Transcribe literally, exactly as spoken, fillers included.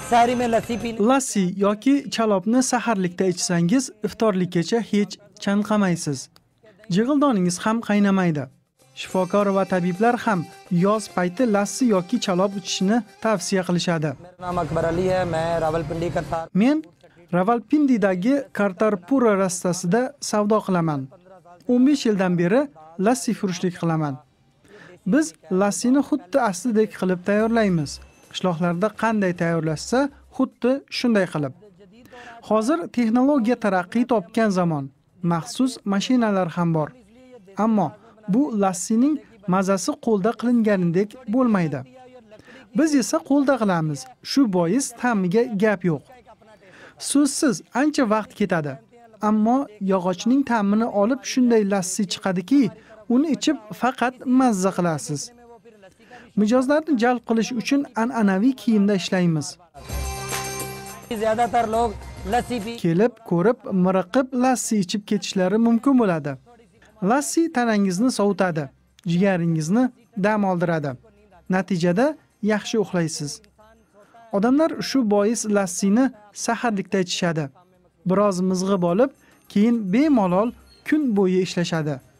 सहरी में लस्सी पी Lassi yoki chalobni saharlikda ichsangiz, iftorlikkacha hech chanqamaysiz. Jig'ildoningiz ham qaynamaydi. Shifokor va tabiblar ham yoz payti lassi yoki chalob ichishni tavsiya qilishadi. मेरा नाम अकबर अली है मैं रावलपिंडी करता Men Ravalpindidagi Kartarpura rastasida savdo qilaman. o'n besh yildan beri lassi furushlik qilaman. Biz lassini xuddi aslidek qilib tayyorlaymiz. Qishloqlarda qanday tayyorlashsa, xuddi shunday qilib. Hozir texnologiya taraqqiy topgan zamon. Maxsus mashinalar ham bor. Ammo bu lassining mazasi qo'lda qilinganidek bo'lmaydi. Biz esa qo'lda qilamiz. Shu bois ta'miga gap yo'q. So'zsiz ancha vaqt ketadi. Ammo yog'ochning ta'mini olib shunday lassi chiqadiki, uni ichib faqat mazza qilasiz. Mijozlarni jalb qilish uchun an'anaviy kiyimda ishlaymiz. ज्यादातर लोग लस्सी पी Kelib, ko'rib, miriqib lassi ichib ketishlari mumkin bo'ladi. Lassi tanangizni sovutadi, jigaringizni dam oldiradi. Natijada yaxshi uxlaysiz. Odamlar shu bois lassini saharlikda ichishadi. Biroz mizg'ib olib, keyin bemalol kun bo'yi ishlashadi.